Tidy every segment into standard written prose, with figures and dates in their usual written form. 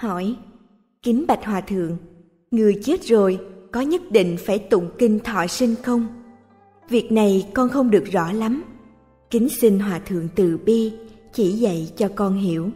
Hỏi: Kính bạch Hòa Thượng, người chết rồi có nhất định phải tụng kinh thọ sinh không? Việc này con không được rõ lắm. Kính xin Hòa Thượng từ bi chỉ dạy cho con hiểu.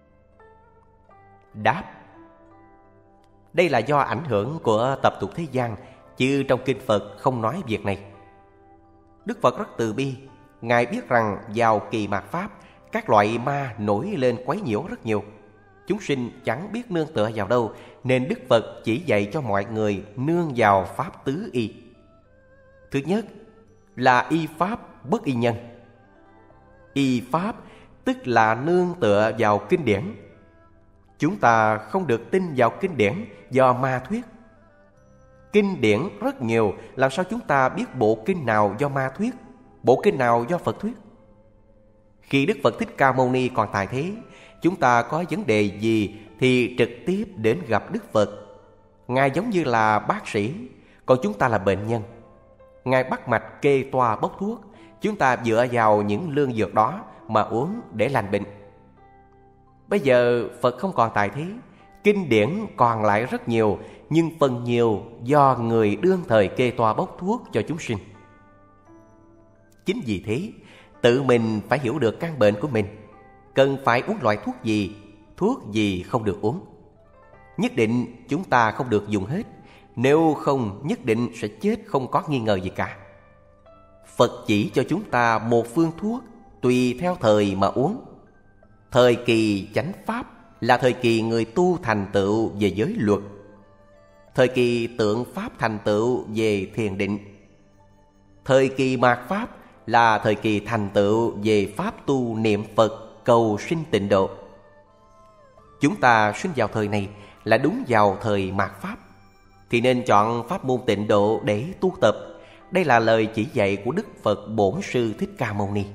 Đáp: đây là do ảnh hưởng của tập tục thế gian, chứ trong kinh Phật không nói việc này. Đức Phật rất từ bi. Ngài biết rằng vào kỳ mạt Pháp, các loại ma nổi lên quấy nhiễu rất nhiều. Chúng sinh chẳng biết nương tựa vào đâu, nên Đức Phật chỉ dạy cho mọi người nương vào Pháp tứ y. Thứ nhất là y Pháp bất y nhân. Y Pháp tức là nương tựa vào kinh điển. Chúng ta không được tin vào kinh điển do ma thuyết. Kinh điển rất nhiều, làm sao chúng ta biết bộ kinh nào do ma thuyết, bộ kinh nào do Phật thuyết? Khi Đức Phật Thích Ca Mâu Ni còn tại thế, chúng ta có vấn đề gì thì trực tiếp đến gặp Đức Phật. Ngài giống như là bác sĩ, còn chúng ta là bệnh nhân. Ngài bắt mạch kê toa bốc thuốc, chúng ta dựa vào những lương dược đó mà uống để lành bệnh. Bây giờ Phật không còn tại thế, kinh điển còn lại rất nhiều, nhưng phần nhiều do người đương thời kê toa bốc thuốc cho chúng sinh. Chính vì thế, tự mình phải hiểu được căn bệnh của mình, cần phải uống loại thuốc gì không được uống. Nhất định chúng ta không được dùng hết, nếu không nhất định sẽ chết không có nghi ngờ gì cả. Phật chỉ cho chúng ta một phương thuốc, tùy theo thời mà uống. Thời kỳ chánh pháp là thời kỳ người tu thành tựu về giới luật. Thời kỳ tượng pháp thành tựu về thiền định. Thời kỳ mạt pháp là thời kỳ thành tựu về pháp tu niệm Phật cầu sinh tịnh độ. Chúng ta sinh vào thời này là đúng vào thời mạt pháp, thì nên chọn pháp môn tịnh độ để tu tập. Đây là lời chỉ dạy của Đức Phật Bổn Sư Thích Ca Mâu Ni.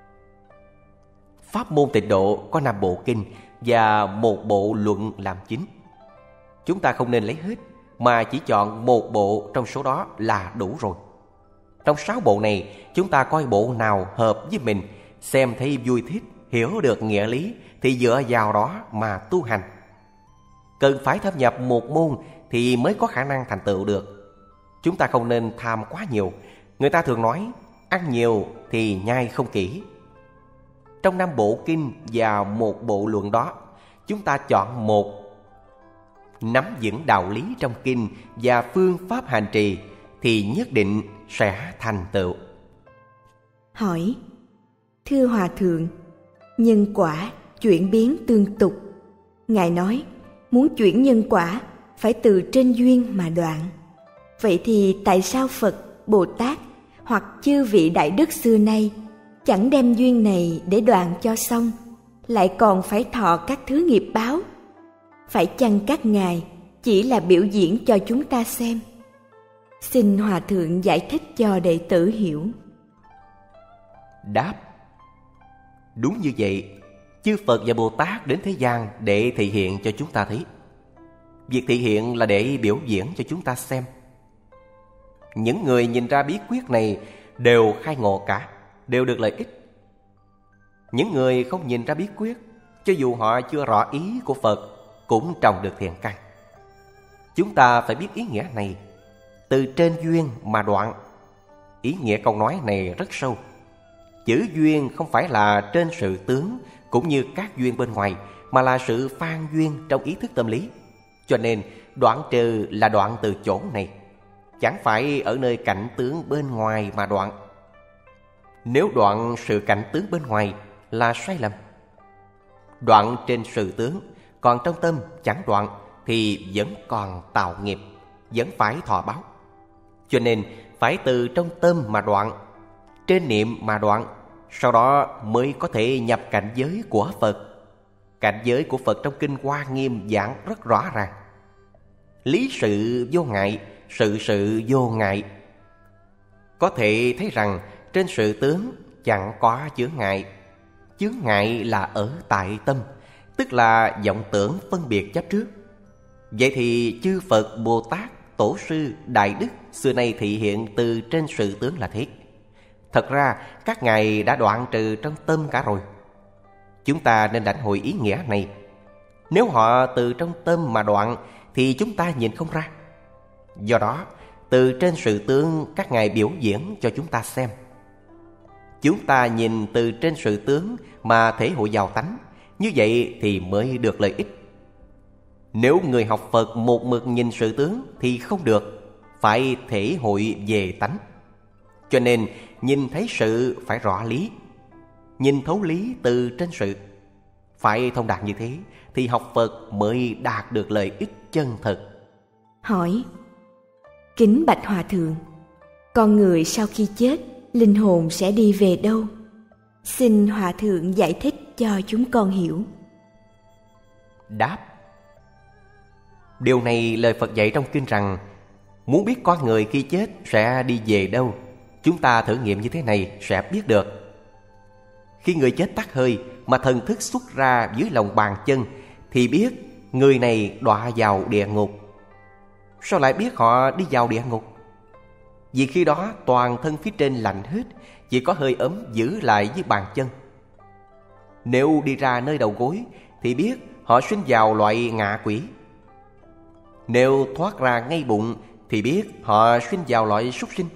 Pháp môn tịnh độ có 5 bộ kinh và 1 bộ luận làm chính. Chúng ta không nên lấy hết, mà chỉ chọn 1 bộ trong số đó là đủ rồi. Trong 6 bộ này, chúng ta coi bộ nào hợp với mình, xem thấy vui thích, hiểu được nghĩa lý, thì dựa vào đó mà tu hành. Cần phải thâm nhập một môn thì mới có khả năng thành tựu được. Chúng ta không nên tham quá nhiều. Người ta thường nói, ăn nhiều thì nhai không kỹ. Trong 5 bộ kinh và 1 bộ luận đó, chúng ta chọn một, nắm vững đạo lý trong kinh và phương pháp hành trì, thì nhất định sẽ thành tựu. Hỏi: Thưa Hòa Thượng, nhân quả chuyển biến tương tục. Ngài nói muốn chuyển nhân quả phải từ trên duyên mà đoạn. Vậy thì tại sao Phật, Bồ Tát hoặc chư vị đại đức xưa nay chẳng đem duyên này để đoạn cho xong, lại còn phải thọ các thứ nghiệp báo? Phải chăng các ngài chỉ là biểu diễn cho chúng ta xem? Xin Hòa Thượng giải thích cho đệ tử hiểu. Đáp: đúng như vậy. Chư Phật và Bồ Tát đến thế gian để thị hiện cho chúng ta thấy. Việc thị hiện là để biểu diễn cho chúng ta xem. Những người nhìn ra bí quyết này đều khai ngộ cả, đều được lợi ích. Những người không nhìn ra bí quyết, cho dù họ chưa rõ ý của Phật, cũng trồng được thiện căn. Chúng ta phải biết ý nghĩa này, từ trên duyên mà đoạn. Ý nghĩa câu nói này rất sâu. Chữ duyên không phải là trên sự tướng cũng như các duyên bên ngoài, mà là sự phan duyên trong ý thức tâm lý. Cho nên đoạn trừ là đoạn từ chỗ này, chẳng phải ở nơi cảnh tướng bên ngoài mà đoạn. Nếu đoạn sự cảnh tướng bên ngoài là sai lầm. Đoạn trên sự tướng, còn trong tâm chẳng đoạn, thì vẫn còn tạo nghiệp, vẫn phải thọ báo. Cho nên phải từ trong tâm mà đoạn, trên niệm mà đoạn, sau đó mới có thể nhập cảnh giới của Phật. Cảnh giới của Phật trong Kinh Hoa Nghiêm giảng rất rõ ràng. Lý sự vô ngại, sự sự vô ngại. Có thể thấy rằng trên sự tướng chẳng có chướng ngại. Chướng ngại là ở tại tâm, tức là vọng tưởng phân biệt chấp trước. Vậy thì chư Phật, Bồ Tát, Tổ sư, Đại Đức xưa nay thị hiện từ trên sự tướng là thế. Thật ra các ngài đã đoạn trừ trong tâm cả rồi. Chúng ta nên lãnh hội ý nghĩa này. Nếu họ từ trong tâm mà đoạn thì chúng ta nhìn không ra. Do đó, từ trên sự tướng các ngài biểu diễn cho chúng ta xem. Chúng ta nhìn từ trên sự tướng mà thể hội vào tánh, như vậy thì mới được lợi ích. Nếu người học Phật một mực nhìn sự tướng thì không được, phải thể hội về tánh. Cho nên nhìn thấy sự phải rõ lý, nhìn thấu lý từ trên sự. Phải thông đạt như thế thì học Phật mới đạt được lợi ích chân thực. Hỏi: Kính bạch Hòa Thượng, con người sau khi chết, linh hồn sẽ đi về đâu? Xin Hòa Thượng giải thích cho chúng con hiểu. Đáp: Điều này lời Phật dạy trong kinh rằng, muốn biết con người khi chết sẽ đi về đâu, chúng ta thử nghiệm như thế này sẽ biết được. Khi người chết tắt hơi mà thần thức xuất ra dưới lòng bàn chân thì biết người này đọa vào địa ngục. Sao lại biết họ đi vào địa ngục? Vì khi đó toàn thân phía trên lạnh hết, chỉ có hơi ấm giữ lại dưới bàn chân. Nếu đi ra nơi đầu gối thì biết họ sinh vào loại ngạ quỷ. Nếu thoát ra ngay bụng thì biết họ sinh vào loại súc sinh.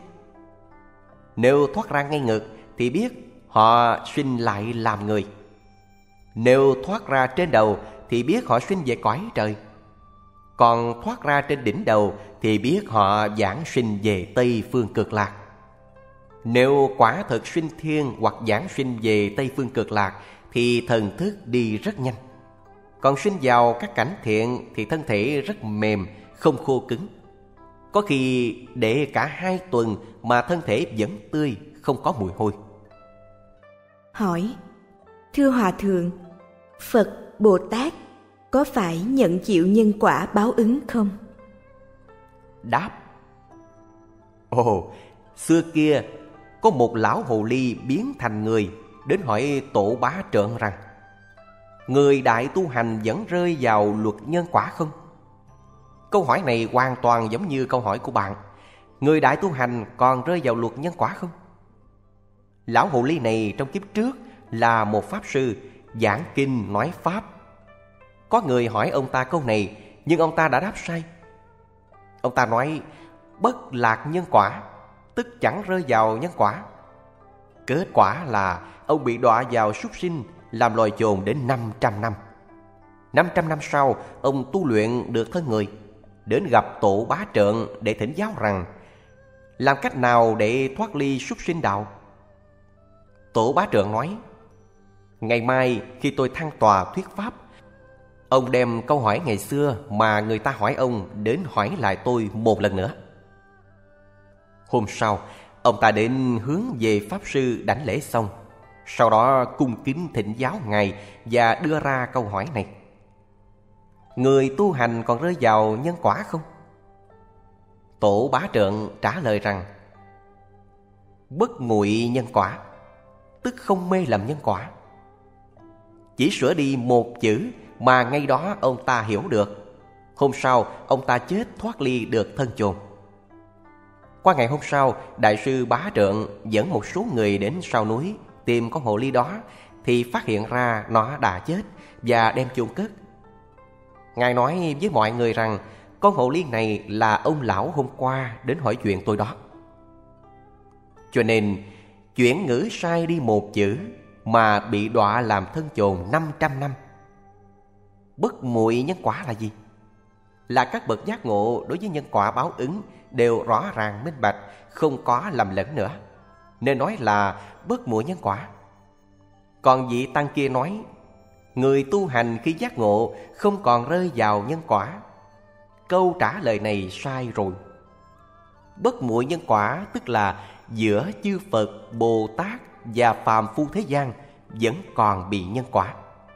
Nếu thoát ra ngay ngực thì biết họ sinh lại làm người. Nếu thoát ra trên đầu thì biết họ sinh về cõi trời. Còn thoát ra trên đỉnh đầu thì biết họ giảng sinh về Tây Phương Cực Lạc. Nếu quả thực sinh thiên hoặc giảng sinh về Tây Phương Cực Lạc thì thần thức đi rất nhanh. Còn sinh vào các cảnh thiện thì thân thể rất mềm, không khô cứng. Có khi để cả 2 tuần mà thân thể vẫn tươi, không có mùi hôi. Hỏi: Thưa Hòa Thượng, Phật, Bồ Tát có phải nhận chịu nhân quả báo ứng không? Đáp: Ồ, xưa kia có một lão hồ ly biến thành người đến hỏi Tổ Bá Trợn rằng, người đại tu hành vẫn rơi vào luật nhân quả không? Câu hỏi này hoàn toàn giống như câu hỏi của bạn. Người đại tu hành còn rơi vào luật nhân quả không? Lão hồ ly này trong kiếp trước là một pháp sư giảng kinh nói pháp. Có người hỏi ông ta câu này, nhưng ông ta đã đáp sai. Ông ta nói bất lạc nhân quả, tức chẳng rơi vào nhân quả. Kết quả là ông bị đọa vào súc sinh, làm loài chồn đến 500 năm. 500 năm sau, ông tu luyện được thân người, đến gặp Tổ Bá Trợn để thỉnh giáo rằng làm cách nào để thoát ly súc sinh đạo. Tổ Bá Trợn nói: ngày mai khi tôi thăng tòa thuyết pháp, ông đem câu hỏi ngày xưa mà người ta hỏi ông đến hỏi lại tôi một lần nữa. Hôm sau, ông ta đến hướng về pháp sư đảnh lễ xong, sau đó cung kính thỉnh giáo ngài và đưa ra câu hỏi này: người tu hành còn rơi vào nhân quả không? Tổ Bá Trợn trả lời rằng: bất nguội nhân quả, tức không mê lầm nhân quả. Chỉ sửa đi một chữ mà ngay đó ông ta hiểu được. Hôm sau ông ta chết thoát ly được thân chồn. Qua ngày hôm sau, Đại sư Bá Trợn dẫn một số người đến sau núi tìm con hồ ly đó, thì phát hiện ra nó đã chết và đem chôn cất. Ngài nói với mọi người rằng con hồ ly này là ông lão hôm qua đến hỏi chuyện tôi đó. Cho nên chuyển ngữ sai đi một chữ mà bị đọa làm thân chồn 500 năm. Bất muội nhân quả là gì? Là các bậc giác ngộ đối với nhân quả báo ứng đều rõ ràng minh bạch, không có lầm lẫn nữa, nên nói là bất muội nhân quả. Còn vị tăng kia nói người tu hành khi giác ngộ không còn rơi vào nhân quả. Câu trả lời này sai rồi. Bất muội nhân quả tức là giữa chư Phật, Bồ Tát và phàm phu thế gian vẫn còn bị nhân quả.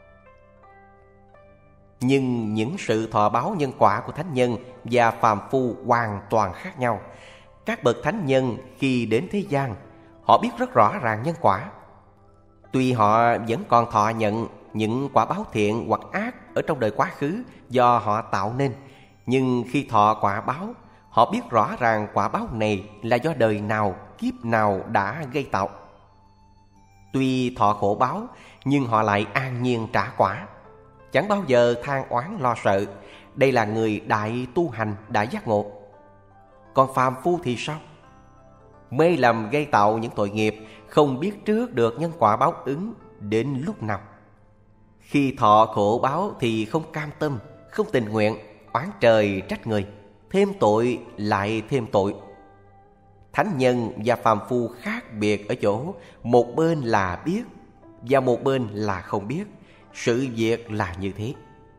Nhưng những sự thọ báo nhân quả của thánh nhân và phàm phu hoàn toàn khác nhau. Các bậc thánh nhân khi đến thế gian, họ biết rất rõ ràng nhân quả. Tuy họ vẫn còn thọ nhận những quả báo thiện hoặc ác ở trong đời quá khứ do họ tạo nên, nhưng khi thọ quả báo, họ biết rõ ràng quả báo này là do đời nào, kiếp nào đã gây tạo. Tuy thọ khổ báo, nhưng họ lại an nhiên trả quả. chẳng bao giờ than oán lo sợ. Đây là người đại tu hành, đại giác ngộ. Còn phàm phu thì sao? Mê lầm gây tạo những tội nghiệp, không biết trước được nhân quả báo ứng đến lúc nào. Khi thọ khổ báo thì không cam tâm, không tình nguyện, oán trời trách người, thêm tội lại thêm tội. Thánh nhân và phàm phu khác biệt ở chỗ một bên là biết và một bên là không biết. Sự việc là như thế.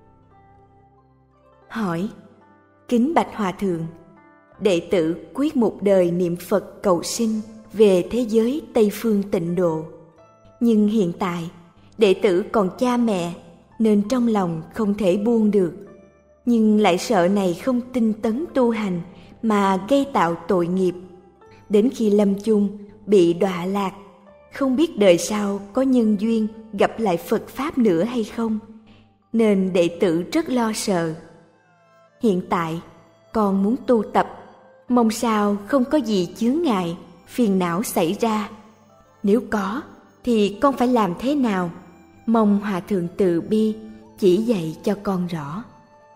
Hỏi: kính bạch Hòa Thượng, đệ tử quyết một đời niệm Phật cầu sinh về thế giới Tây Phương Tịnh Độ. Nhưng hiện tại đệ tử còn cha mẹ nên trong lòng không thể buông được. Nhưng lại sợ này không tinh tấn tu hành mà gây tạo tội nghiệp. Đến khi lâm chung bị đọa lạc, không biết đời sau có nhân duyên gặp lại Phật Pháp nữa hay không, nên đệ tử rất lo sợ. Hiện tại con muốn tu tập, mong sao không có gì chướng ngại, phiền não xảy ra. Nếu có thì con phải làm thế nào? Mong Hòa Thượng từ bi chỉ dạy cho con rõ.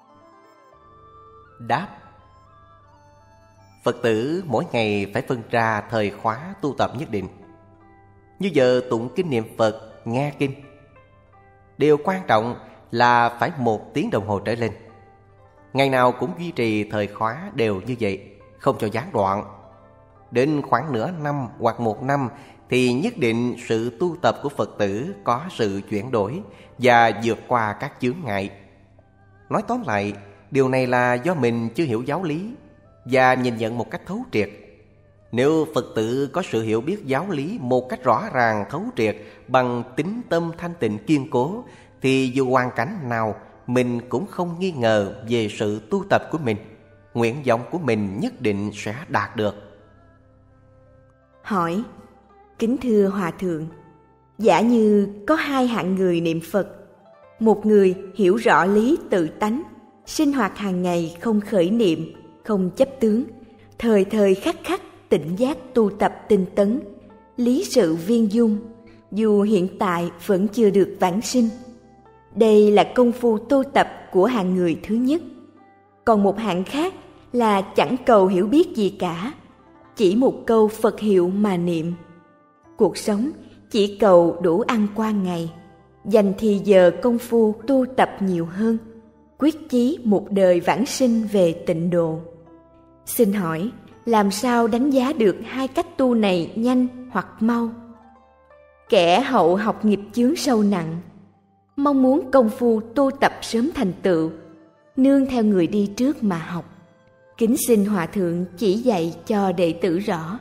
Đáp: Phật tử mỗi ngày phải phân ra thời khóa tu tập nhất định. Như giờ tụng kinh niệm Phật, nghe kinh. Điều quan trọng là phải 1 tiếng đồng hồ trở lên. Ngày nào cũng duy trì thời khóa đều như vậy, không cho gián đoạn. Đến khoảng nửa năm hoặc 1 năm thì nhất định sự tu tập của Phật tử có sự chuyển đổi và vượt qua các chướng ngại. Nói tóm lại, điều này là do mình chưa hiểu giáo lý và nhìn nhận một cách thấu triệt. Nếu Phật tử có sự hiểu biết giáo lý một cách rõ ràng thấu triệt bằng tín tâm thanh tịnh kiên cố, thì dù hoàn cảnh nào mình cũng không nghi ngờ về sự tu tập của mình. Nguyện vọng của mình nhất định sẽ đạt được. Hỏi: kính thưa Hòa Thượng, giả như có 2 hạng người niệm Phật. Một người hiểu rõ lý tự tánh, sinh hoạt hàng ngày không khởi niệm, không chấp tướng, thời thời khắc khắc tỉnh giác tu tập tinh tấn, lý sự viên dung, dù hiện tại vẫn chưa được vãng sinh. Đây là công phu tu tập của hạng người thứ nhất. Còn một hạng khác là chẳng cầu hiểu biết gì cả, chỉ một câu Phật hiệu mà niệm. Cuộc sống chỉ cầu đủ ăn qua ngày, dành thì giờ công phu tu tập nhiều hơn, quyết chí một đời vãng sinh về tịnh độ. Xin hỏi, làm sao đánh giá được 2 cách tu này nhanh hoặc mau? Kẻ hậu học nghiệp chướng sâu nặng, mong muốn công phu tu tập sớm thành tựu, nương theo người đi trước mà học. Kính xin Hòa Thượng chỉ dạy cho đệ tử rõ.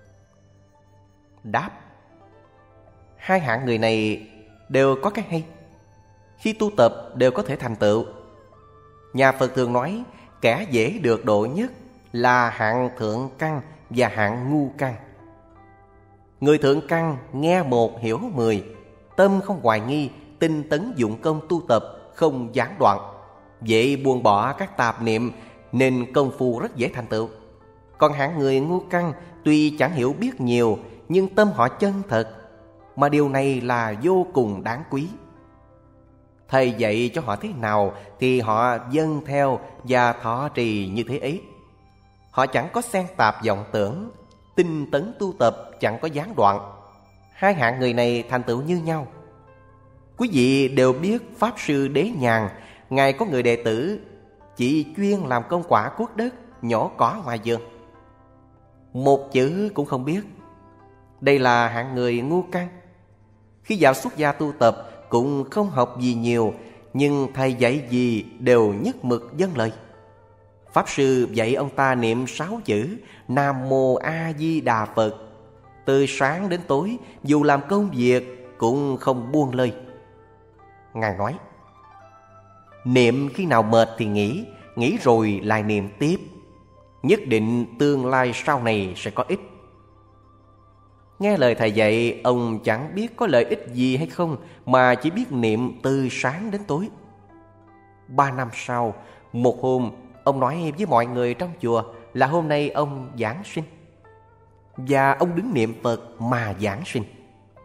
Đáp: 2 hạng người này đều có cái hay. Khi tu tập đều có thể thành tựu. Nhà Phật thường nói kẻ dễ được độ nhất là hạng thượng căn và hạng ngu căn. Người thượng căn nghe 1 hiểu 10, tâm không hoài nghi, tinh tấn dụng công tu tập, không gián đoạn, dễ buông bỏ các tạp niệm, nên công phu rất dễ thành tựu. Còn hạng người ngu căn tuy chẳng hiểu biết nhiều, nhưng tâm họ chân thật, mà điều này là vô cùng đáng quý. Thầy dạy cho họ thế nào thì họ vâng theo và thọ trì như thế ấy. Họ chẳng có xen tạp vọng tưởng, tinh tấn tu tập chẳng có gián đoạn. 2 hạng người này thành tựu như nhau. Quý vị đều biết Pháp Sư Đế Nhàn, ngài có người đệ tử chỉ chuyên làm công quả cuốc đất, nhổ cỏ ngoài vườn, 1 chữ cũng không biết. Đây là hạng người ngu căn. Khi vào xuất gia tu tập cũng không học gì nhiều, nhưng thầy dạy gì đều nhất mực vâng lời. Pháp Sư dạy ông ta niệm 6 chữ Nam Mô A Di Đà Phật, từ sáng đến tối, dù làm công việc cũng không buông lời. Ngài nói: niệm khi nào mệt thì nghỉ, nghỉ rồi lại niệm tiếp, nhất định tương lai sau này sẽ có ích. Nghe lời thầy dạy, ông chẳng biết có lợi ích gì hay không, mà chỉ biết niệm từ sáng đến tối. 3 năm sau, một hôm, ông nói với mọi người trong chùa là hôm nay ông giảng sinh, và ông đứng niệm Phật mà giảng sinh.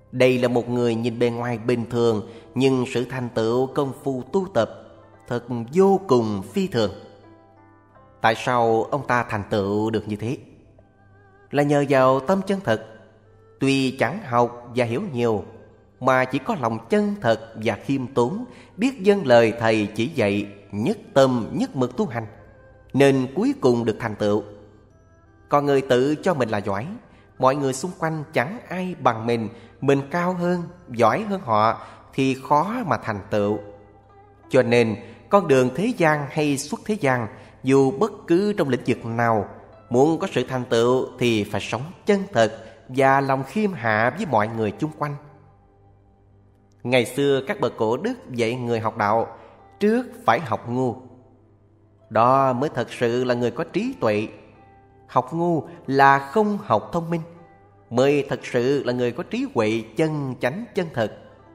Đây là một người nhìn bề ngoài bình thường, nhưng sự thành tựu công phu tu tập thật vô cùng phi thường. Tại sao ông ta thành tựu được như thế? Là nhờ vào tâm chân thật. Tuy chẳng học và hiểu nhiều, mà chỉ có lòng chân thật và khiêm tốn, biết vâng lời thầy chỉ dạy, nhất tâm nhất mực tu hành, nên cuối cùng được thành tựu. Còn người tự cho mình là giỏi, mọi người xung quanh chẳng ai bằng mình cao hơn, giỏi hơn họ, thì khó mà thành tựu. Cho nên con đường thế gian hay xuất thế gian, dù bất cứ trong lĩnh vực nào, muốn có sự thành tựu thì phải sống chân thật và lòng khiêm hạ với mọi người chung quanh. Ngày xưa các bậc cổ đức dạy người học đạo, trước phải học ngu. Đó mới thật sự là người có trí tuệ. Học ngu là không học thông minh, mới thật sự là người có trí huệ chân chánh chân thật.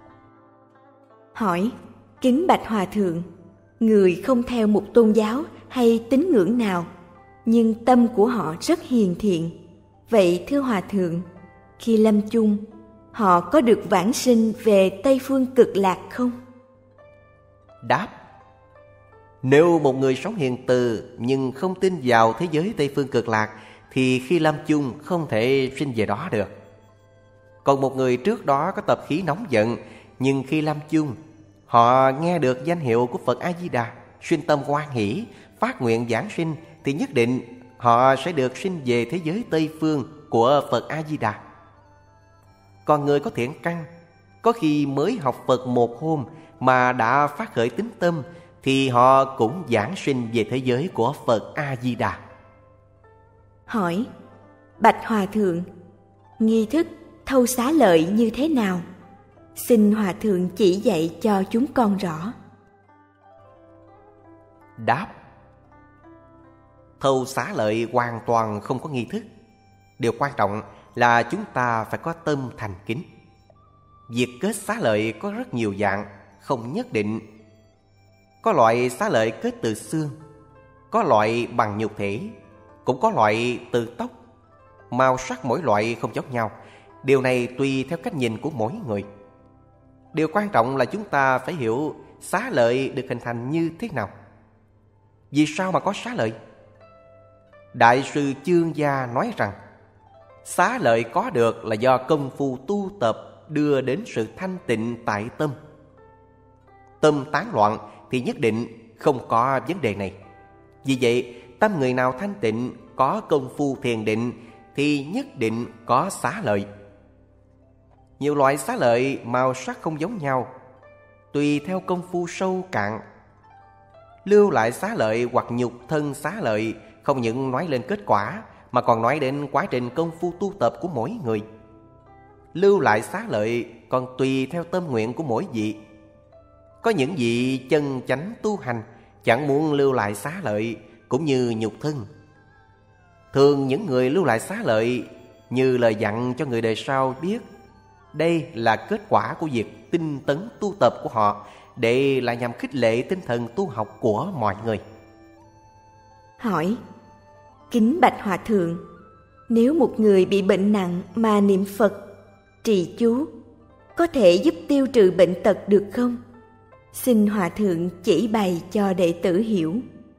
Hỏi: kính bạch Hòa Thượng, người không theo một tôn giáo hay tín ngưỡng nào, nhưng tâm của họ rất hiền thiện. Vậy thưa Hòa Thượng, khi lâm chung, họ có được vãng sinh về Tây Phương Cực Lạc không? Đáp: nếu một người sống hiền từ nhưng không tin vào thế giới Tây Phương Cực Lạc, thì khi lâm chung không thể sinh về đó được. Còn một người trước đó có tập khí nóng giận, nhưng khi lâm chung, họ nghe được danh hiệu của Phật A-di-đà, sinh tâm hoan hỷ, phát nguyện giảng sinh, thì nhất định họ sẽ được sinh về thế giới Tây Phương của Phật A-di-đà. Còn người có thiện căn, có khi mới học Phật một hôm mà đã phát khởi tín tâm, thì họ cũng giảng sinh về thế giới của Phật A-di-đà. Hỏi: bạch Hòa Thượng, nghi thức thâu xá lợi như thế nào? Xin Hòa Thượng chỉ dạy cho chúng con rõ. Đáp: thâu xá lợi hoàn toàn không có nghi thức. Điều quan trọng là chúng ta phải có tâm thành kính. Việc kết xá lợi có rất nhiều dạng, không nhất định. Có loại xá lợi kết từ xương, có loại bằng nhục thể, cũng có loại từ tóc. Màu sắc mỗi loại không giống nhau. Điều này tùy theo cách nhìn của mỗi người. Điều quan trọng là chúng ta phải hiểu xá lợi được hình thành như thế nào. Vì sao mà có xá lợi? Đại sư Chương Gia nói rằng xá lợi có được là do công phu tu tập đưa đến sự thanh tịnh tại tâm. Tâm tán loạn thì nhất định không có vấn đề này. Vì vậy, tâm người nào thanh tịnh, có công phu thiền định thì nhất định có xá lợi. Nhiều loại xá lợi màu sắc không giống nhau, tùy theo công phu sâu cạn. Lưu lại xá lợi hoặc nhục thân xá lợi không những nói lên kết quả, mà còn nói đến quá trình công phu tu tập của mỗi người. Lưu lại xá lợi còn tùy theo tâm nguyện của mỗi vị. Có những vị chân chánh tu hành chẳng muốn lưu lại xá lợi, cũng như nhục thân. Thường những người lưu lại xá lợi như lời dặn cho người đời sau biết đây là kết quả của việc tinh tấn tu tập của họ, để là nhằm khích lệ tinh thần tu học của mọi người. Hỏi: kính bạch Hòa Thượng, nếu một người bị bệnh nặng mà niệm Phật, trì chú, có thể giúp tiêu trừ bệnh tật được không? Xin Hòa Thượng chỉ bày cho đệ tử hiểu.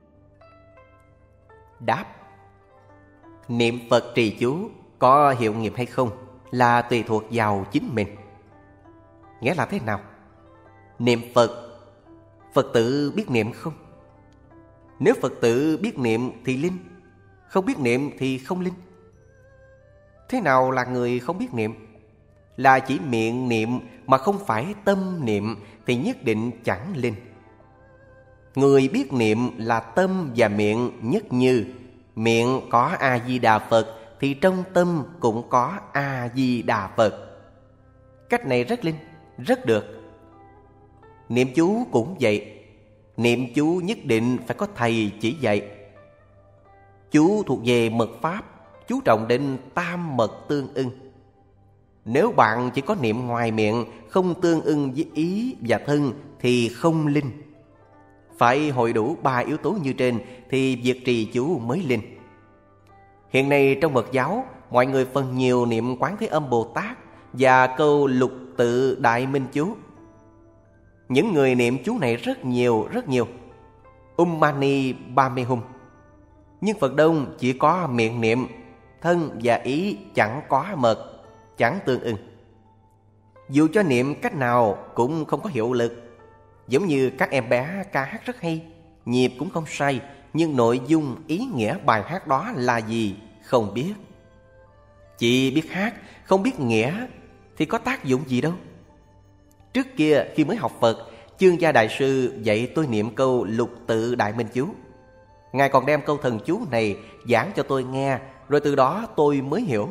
Đáp: niệm Phật trì chú có hiệu nghiệm hay không là tùy thuộc vào chính mình. Nghĩa là thế nào? Niệm Phật, Phật tử biết niệm không? Nếu Phật tử biết niệm thì linh, không biết niệm thì không linh. Thế nào là người không biết niệm? Là chỉ miệng niệm mà không phải tâm niệm thì nhất định chẳng linh. Người biết niệm là tâm và miệng nhất như. Miệng có A-di-đà Phật thì trong tâm cũng có A-di-đà Phật. Cách này rất linh, rất được. Niệm chú cũng vậy. Niệm chú nhất định phải có thầy chỉ dạy. Chú thuộc về mật pháp, chú trọng đến tam mật tương ưng. Nếu bạn chỉ có niệm ngoài miệng, không tương ưng với ý và thân thì không linh. Phải hội đủ 3 yếu tố như trên thì việc trì chú mới linh. Hiện nay trong Phật giáo, mọi người phần nhiều niệm Quán Thế Âm Bồ Tát, và câu lục tự đại minh chú. Những người niệm chú này rất nhiều. Mani Padme Hum. Nhưng Phật Đông chỉ có miệng niệm, thân và ý chẳng có mật, chẳng tương ưng. Dù cho niệm cách nào cũng không có hiệu lực. Giống như các em bé ca hát rất hay, nhịp cũng không sai, nhưng nội dung ý nghĩa bài hát đó là gì không biết. Chỉ biết hát, không biết nghĩa thì có tác dụng gì đâu. Trước kia khi mới học Phật, Chương Gia Đại Sư dạy tôi niệm câu lục tự đại minh chú. Ngài còn đem câu thần chú này giảng cho tôi nghe, rồi từ đó tôi mới hiểu.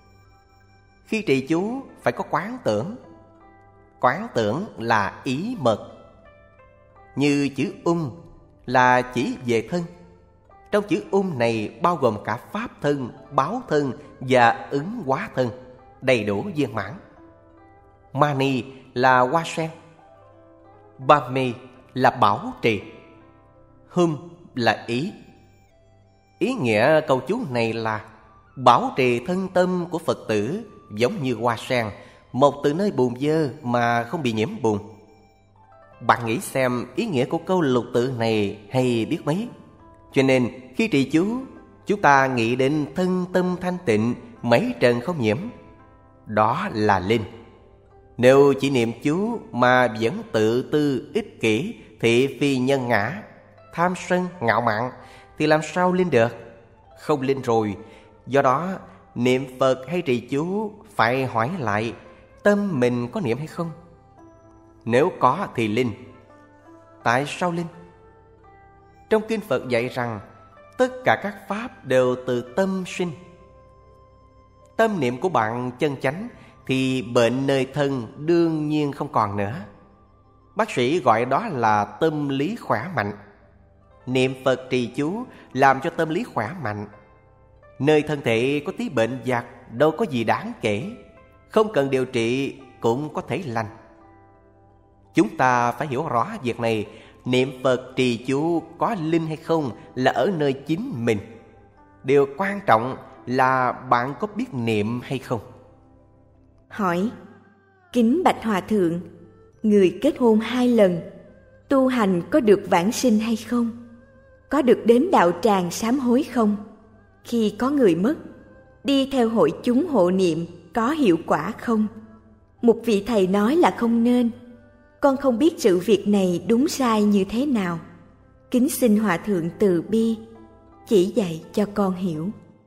Khi trì chú phải có quán tưởng. Quán tưởng là ý mật. Như chữ là chỉ về thân. Trong chữ này bao gồm cả pháp thân, báo thân và ứng hóa thân, đầy đủ viên mãn. Mani là hoa sen, Padme là bảo trì, Hum là ý. Ý nghĩa câu chú này là bảo trì thân tâm của Phật tử giống như hoa sen, mọc từ nơi bùn dơ mà không bị nhiễm bùn. Bạn nghĩ xem ý nghĩa của câu lục tự này hay biết mấy. Cho nên khi trì chú, chúng ta nghĩ đến thân tâm thanh tịnh, mấy trần không nhiễm. Đó là linh. Nếu chỉ niệm chú mà vẫn tự tư ích kỷ, thị phi nhân ngã, tham sân ngạo mạn thì làm sao linh được? Không linh rồi. Do đó niệm Phật hay trì chú phải hỏi lại tâm mình có niệm hay không. Nếu có thì linh. Tại sao linh? Trong kinh Phật dạy rằng tất cả các pháp đều từ tâm sinh. Tâm niệm của bạn chân chánh thì bệnh nơi thân đương nhiên không còn nữa. Bác sĩ gọi đó là tâm lý khỏe mạnh. Niệm Phật trì chú làm cho tâm lý khỏe mạnh. Nơi thân thể có tí bệnh vặt đâu có gì đáng kể, không cần điều trị cũng có thể lành. Chúng ta phải hiểu rõ việc này. Niệm Phật trì chú có linh hay không là ở nơi chính mình. Điều quan trọng là bạn có biết niệm hay không. Hỏi: kính bạch Hòa Thượng, người kết hôn 2 lần tu hành có được vãng sinh hay không? Có được đến đạo tràng sám hối không? Khi có người mất, đi theo hội chúng hộ niệm có hiệu quả không? Một vị thầy nói là không nên. Con không biết sự việc này đúng sai như thế nào. Kính xin Hòa Thượng từ bi chỉ dạy cho con hiểu.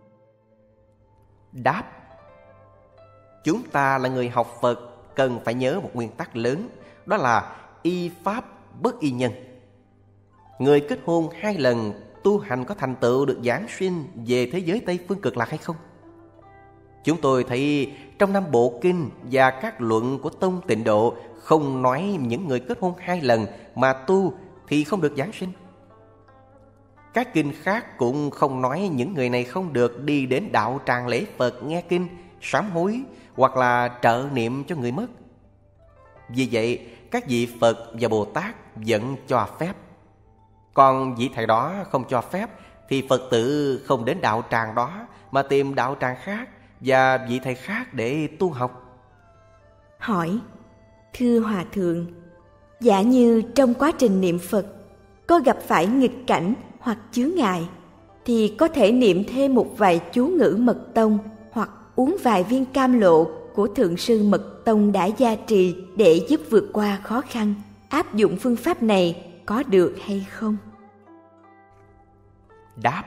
Đáp: chúng ta là người học Phật cần phải nhớ một nguyên tắc lớn, đó là y pháp bất y nhân. Người kết hôn 2 lần tu hành có thành tựu được giáng sinh về thế giới Tây Phương Cực Lạc hay không? Chúng tôi thấy trong 5 bộ kinh và các luận của Tông Tịnh Độ không nói những người kết hôn 2 lần mà tu thì không được giáng sinh. Các kinh khác cũng không nói những người này không được đi đến đạo tràng lễ Phật nghe kinh, sám hối hoặc là trợ niệm cho người mất. Vì vậy, các vị Phật và Bồ Tát vẫn cho phép. Còn vị thầy đó không cho phép thì Phật tử không đến đạo tràng đó mà tìm đạo tràng khác và vị thầy khác để tu học. Hỏi: thưa Hòa Thượng, giả như trong quá trình niệm Phật có gặp phải nghịch cảnh hoặc chướng ngại thì có thể niệm thêm một vài chú ngữ mật tông hoặc uống vài viên cam lộ của Thượng sư Mật Tông đã gia trì để giúp vượt qua khó khăn. Áp dụng phương pháp này có được hay không? Đáp: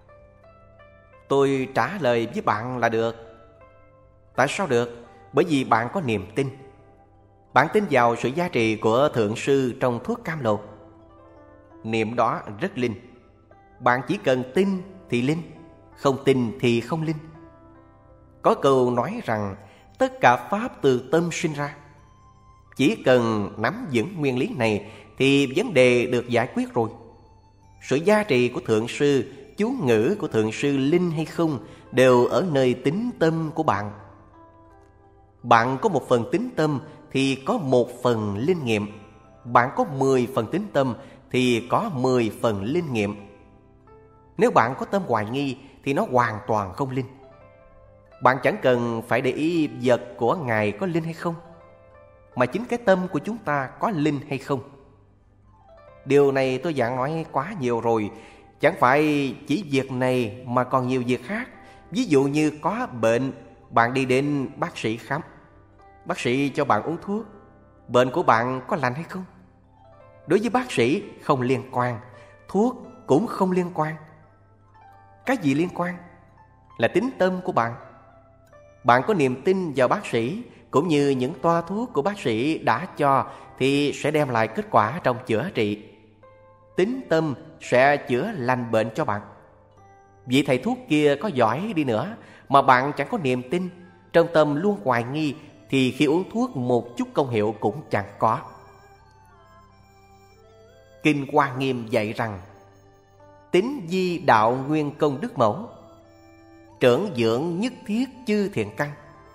tôi trả lời với bạn là được. Tại sao được? Bởi vì bạn có niềm tin. Bạn tin vào sự gia trì của Thượng sư trong thuốc cam lộ. Niệm đó rất linh. Bạn chỉ cần tin thì linh, không tin thì không linh. Có câu nói rằng tất cả pháp từ tâm sinh ra. Chỉ cần nắm vững nguyên lý này thì vấn đề được giải quyết rồi. Sự gia trì của Thượng sư, chú ngữ của Thượng sư linh hay không đều ở nơi tín tâm của bạn. Bạn có 1 phần tín tâm thì có 1 phần linh nghiệm. Bạn có 10 phần tín tâm thì có 10 phần linh nghiệm. Nếu bạn có tâm hoài nghi thì nó hoàn toàn không linh. Bạn chẳng cần phải để ý vật của Ngài có linh hay không, mà chính cái tâm của chúng ta có linh hay không. Điều này tôi dặn nói quá nhiều rồi. Chẳng phải chỉ việc này mà còn nhiều việc khác. Ví dụ như có bệnh, bạn đi đến bác sĩ khám. Bác sĩ cho bạn uống thuốc. Bệnh của bạn có lành hay không? Đối với bác sĩ không liên quan, thuốc cũng không liên quan. Cái gì liên quan? Là tín tâm của bạn. Bạn có niềm tin vào bác sĩ cũng như những toa thuốc của bác sĩ đã cho thì sẽ đem lại kết quả trong chữa trị. Tín tâm sẽ chữa lành bệnh cho bạn. Vị thầy thuốc kia có giỏi đi nữa mà bạn chẳng có niềm tin, trong tâm luôn hoài nghi, thì khi uống thuốc một chút công hiệu cũng chẳng có. Kinh Hoa Nghiêm dạy rằng: tín di đạo nguyên công đức mẫu, trưởng dưỡng nhất thiết chư thiện căn.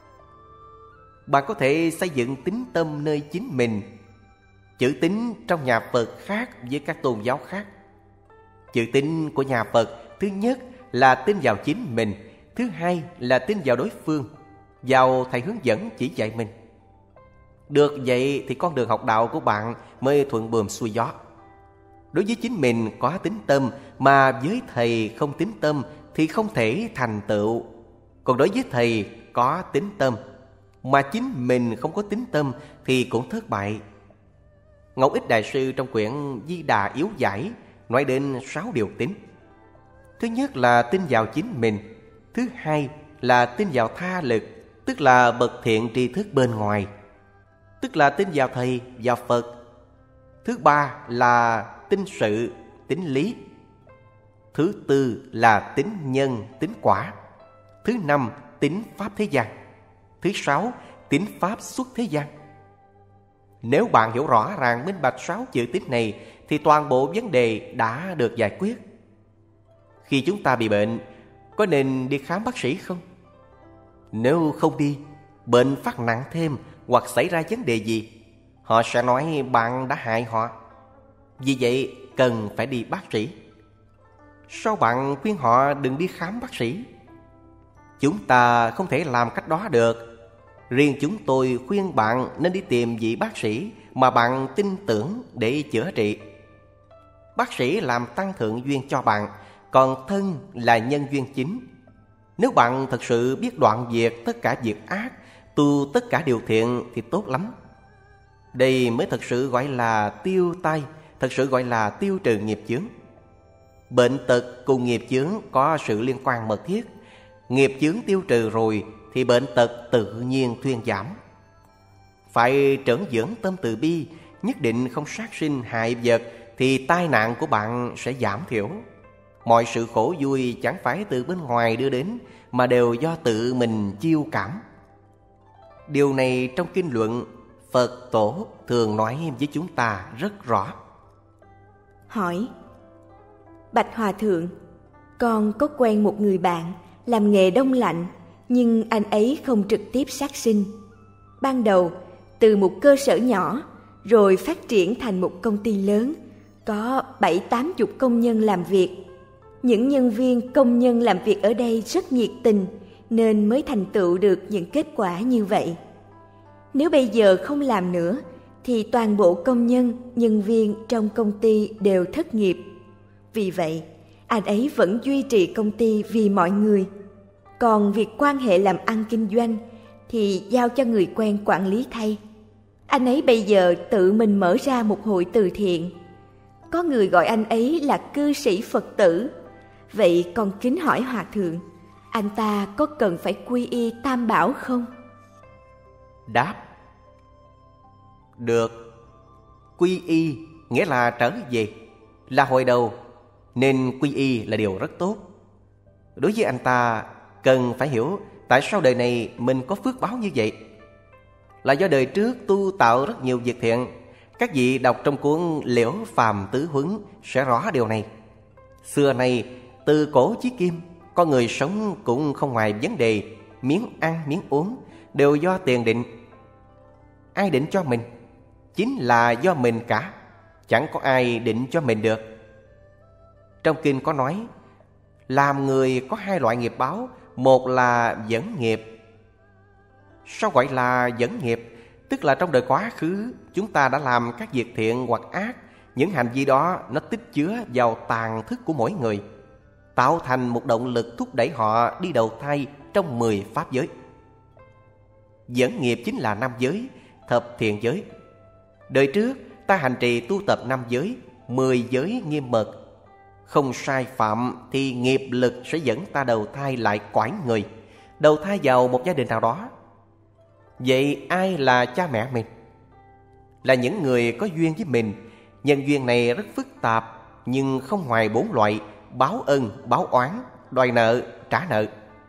Bạn có thể xây dựng tín tâm nơi chính mình. Chữ tín trong nhà Phật khác với các tôn giáo khác. Chữ tín của nhà Phật, thứ nhất là tin vào chính mình, thứ hai là tin vào đối phương, vào thầy hướng dẫn chỉ dạy mình. Được vậy thì con đường học đạo của bạn mới thuận buồm xuôi gió. Đối với chính mình có tín tâm, mà với thầy không tín tâm thì không thể thành tựu. Còn đối với thầy có tín tâm, mà chính mình không có tín tâm thì cũng thất bại. Ngẫu Ích Đại Sư trong quyển Di Đà Yếu Giải nói đến 6 điều tín. Thứ nhất là tin vào chính mình. Thứ hai là tin vào tha lực, tức là bậc thiện tri thức bên ngoài, tức là tin vào thầy, vào Phật. Thứ ba là tin sự, tín lý. Thứ tư là tín nhân, tín quả. Thứ năm, tín pháp thế gian. Thứ sáu, tín pháp xuất thế gian. Nếu bạn hiểu rõ ràng minh bạch 6 chữ tín này thì toàn bộ vấn đề đã được giải quyết. Khi chúng ta bị bệnh, có nên đi khám bác sĩ không? Nếu không đi, bệnh phát nặng thêm hoặc xảy ra vấn đề gì, họ sẽ nói bạn đã hại họ. Vì vậy cần phải đi bác sĩ. Sao bạn khuyên họ đừng đi khám bác sĩ? Chúng ta không thể làm cách đó được. Riêng chúng tôi khuyên bạn nên đi tìm vị bác sĩ mà bạn tin tưởng để chữa trị. Bác sĩ làm tăng thượng duyên cho bạn, còn thân là nhân duyên chính. Nếu bạn thật sự biết đoạn diệt tất cả việc ác, tu tất cả điều thiện thì tốt lắm. Đây mới thật sự gọi là tiêu tai, thật sự gọi là tiêu trừ nghiệp chướng. Bệnh tật cùng nghiệp chướng có sự liên quan mật thiết. Nghiệp chướng tiêu trừ rồi thì bệnh tật tự nhiên thuyên giảm. Phải trấn dưỡng tâm từ bi, nhất định không sát sinh hại vật thì tai nạn của bạn sẽ giảm thiểu. Mọi sự khổ vui chẳng phải từ bên ngoài đưa đến, mà đều do tự mình chiêu cảm. Điều này trong kinh luận Phật Tổ thường nói với chúng ta rất rõ. Hỏi: Bạch Hòa Thượng, con có quen một người bạn làm nghề đông lạnh, nhưng anh ấy không trực tiếp sát sinh. Ban đầu từ một cơ sở nhỏ, rồi phát triển thành một công ty lớn, có 70-80 công nhân làm việc. Những nhân viên công nhân làm việc ở đây rất nhiệt tình, nên mới thành tựu được những kết quả như vậy. Nếu bây giờ không làm nữa, thì toàn bộ công nhân, nhân viên trong công ty đều thất nghiệp. Vì vậy, anh ấy vẫn duy trì công ty vì mọi người. Còn việc quan hệ làm ăn kinh doanh thì giao cho người quen quản lý thay. Anh ấy bây giờ tự mình mở ra một hội từ thiện. Có người gọi anh ấy là cư sĩ Phật tử. Vậy con kính hỏi Hòa Thượng, anh ta có cần phải quy y Tam Bảo không? Đáp: được. Quy y nghĩa là trở về, là hồi đầu, nên quy y là điều rất tốt. Đối với anh ta, cần phải hiểu tại sao đời này mình có phước báo như vậy. Là do đời trước tu tạo rất nhiều việc thiện. Các vị đọc trong cuốn Liễu Phàm Tứ Huấn sẽ rõ điều này. Xưa nay, từ cổ chí kim, con người sống cũng không ngoài vấn đề miếng ăn miếng uống đều do tiền định. Ai định cho mình? Chính là do mình cả. Chẳng có ai định cho mình được. Trong kinh có nói, làm người có 2 loại nghiệp báo. một là dẫn nghiệp. Sao gọi là dẫn nghiệp? Tức là trong đời quá khứ chúng ta đã làm các việc thiện hoặc ác. Những hành vi đó nó tích chứa vào tàng thức của mỗi người, tạo thành một động lực thúc đẩy họ đi đầu thai trong 10 pháp giới. Dẫn nghiệp chính là 5 giới, thập thiện giới. Đời trước ta hành trì tu tập 5 giới, 10 giới nghiêm mật. Không sai phạm thì nghiệp lực sẽ dẫn ta đầu thai lại cõi người, đầu thai vào một gia đình nào đó. Vậy ai là cha mẹ mình? Là những người có duyên với mình. Nhân duyên này rất phức tạp, nhưng không ngoài 4 loại: báo ân, báo oán, đòi nợ, trả nợ.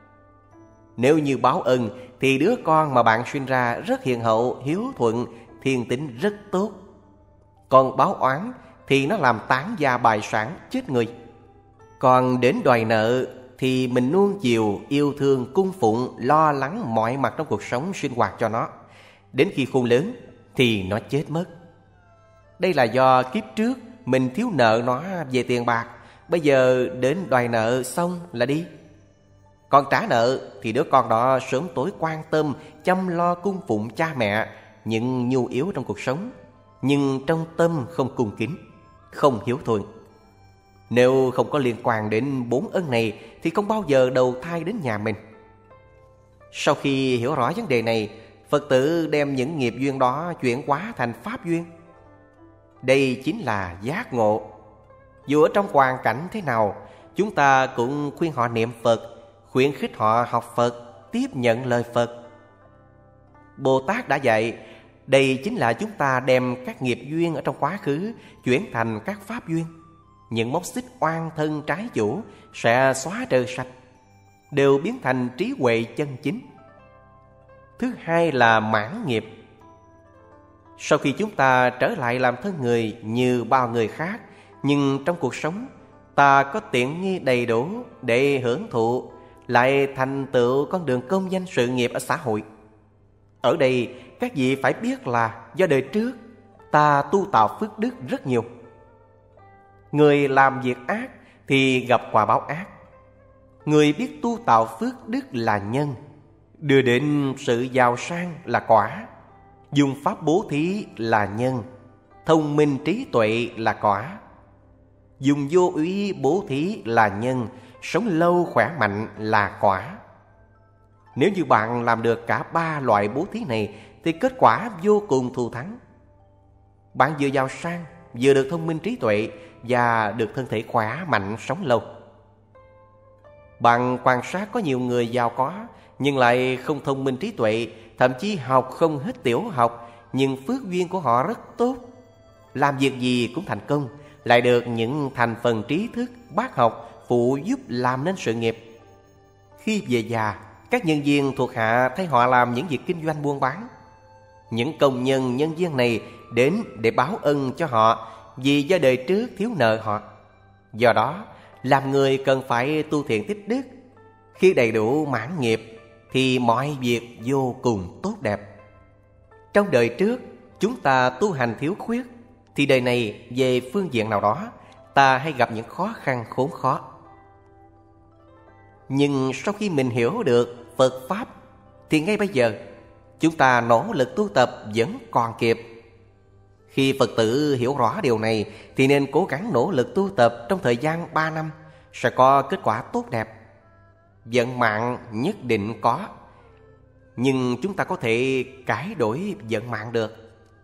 Nếu như báo ân thì đứa con mà bạn sinh ra rất hiền hậu, hiếu thuận, thiên tính rất tốt. Còn báo oán thì nó làm tán gia bại sản, chết người. Còn đến đòi nợ thì mình nuông chiều, yêu thương, cung phụng, lo lắng mọi mặt trong cuộc sống sinh hoạt cho nó. Đến khi khôn lớn thì nó chết mất. Đây là do kiếp trước mình thiếu nợ nó về tiền bạc, bây giờ đến đòi nợ xong là đi. Còn trả nợ thì đứa con đó sớm tối quan tâm, chăm lo cung phụng cha mẹ, những nhu yếu trong cuộc sống, nhưng trong tâm không cung kính, không hiếu thuận. Nếu không có liên quan đến 4 ân này thì không bao giờ đầu thai đến nhà mình. Sau khi hiểu rõ vấn đề này, Phật tử đem những nghiệp duyên đó chuyển hóa thành pháp duyên. Đây chính là giác ngộ. Dù ở trong hoàn cảnh thế nào, chúng ta cũng khuyên họ niệm Phật, khuyến khích họ học Phật, tiếp nhận lời Phật. Bồ Tát đã dạy, đây chính là chúng ta đem các nghiệp duyên ở trong quá khứ chuyển thành các pháp duyên. Những móc xích oan thân trái chủ sẽ xóa trừ sạch, đều biến thành trí huệ chân chính. Thứ hai là mãn nghiệp. Sau khi chúng ta trở lại làm thân người như bao người khác, nhưng trong cuộc sống ta có tiện nghi đầy đủ để hưởng thụ, lại thành tựu con đường công danh sự nghiệp ở xã hội. Ở đây các vị phải biết là do đời trước ta tu tạo phước đức rất nhiều. Người làm việc ác thì gặp quả báo ác. Người biết tu tạo phước đức là nhân, đưa đến sự giàu sang là quả. Dùng pháp bố thí là nhân, thông minh trí tuệ là quả. Dùng vô úy bố thí là nhân, sống lâu khỏe mạnh là quả. Nếu như bạn làm được cả 3 loại bố thí này thì kết quả vô cùng thù thắng. Bạn vừa giàu sang, vừa được thông minh trí tuệ và được thân thể khỏe mạnh sống lâu. Bạn quan sát có nhiều người giàu có nhưng lại không thông minh trí tuệ, thậm chí học không hết tiểu học, nhưng phước duyên của họ rất tốt. Làm việc gì cũng thành công, lại được những thành phần trí thức, bác học phụ giúp làm nên sự nghiệp. Khi về già, các nhân viên thuộc hạ thấy họ làm những việc kinh doanh buôn bán. Những công nhân, nhân viên này đến để báo ân cho họ vì do đời trước thiếu nợ họ. Do đó, làm người cần phải tu thiện tích đức. Khi đầy đủ mãn nghiệp thì mọi việc vô cùng tốt đẹp. Trong đời trước chúng ta tu hành thiếu khuyết, thì đời này về phương diện nào đó ta hay gặp những khó khăn khốn khó. Nhưng sau khi mình hiểu được Phật Pháp thì ngay bây giờ chúng ta nỗ lực tu tập vẫn còn kịp. Khi Phật tử hiểu rõ điều này thì nên cố gắng nỗ lực tu tập trong thời gian 3 năm, sẽ có kết quả tốt đẹp. Vận mạng nhất định có, nhưng chúng ta có thể cải đổi vận mạng được.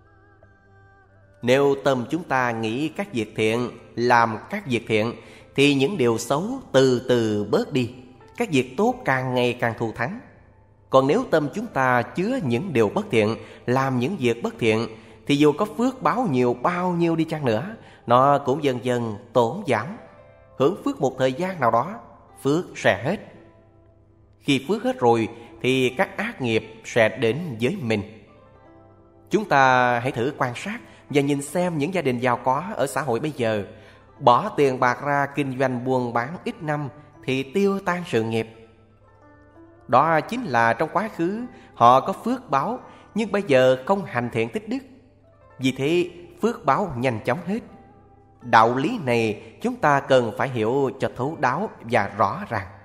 Nếu tâm chúng ta nghĩ các việc thiện, làm các việc thiện, thì những điều xấu từ từ bớt đi, các việc tốt càng ngày càng thù thắng. Còn nếu tâm chúng ta chứa những điều bất thiện, làm những việc bất thiện, thì dù có phước báo nhiều bao nhiêu đi chăng nữa, nó cũng dần dần tổn giảm. Hưởng phước một thời gian nào đó, phước sẽ hết. Khi phước hết rồi thì các ác nghiệp sẽ đến với mình. Chúng ta hãy thử quan sát và nhìn xem những gia đình giàu có ở xã hội bây giờ, bỏ tiền bạc ra kinh doanh buôn bán ít năm thì tiêu tan sự nghiệp. Đó chính là trong quá khứ họ có phước báo, nhưng bây giờ không hành thiện tích đức. Vì thế phước báo nhanh chóng hết. Đạo lý này chúng ta cần phải hiểu cho thấu đáo và rõ ràng.